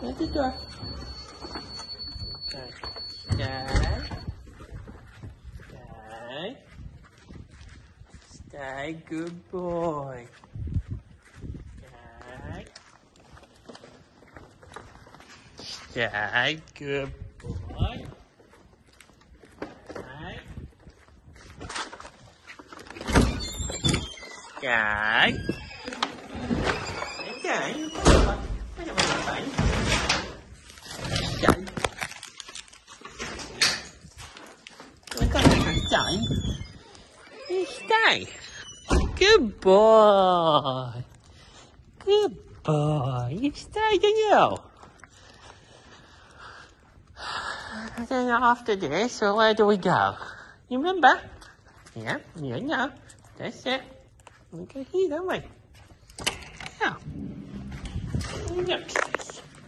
There's the door. Stay. Stay. Stay, good boy. Stay. Stay, good boy. Stay. Stay. Stay. Stay. Good boy. Good boy. You stay, do you? Then after this, where do we go? You remember? Yeah, you know. That's it. We go here, don't we? Yeah. Look.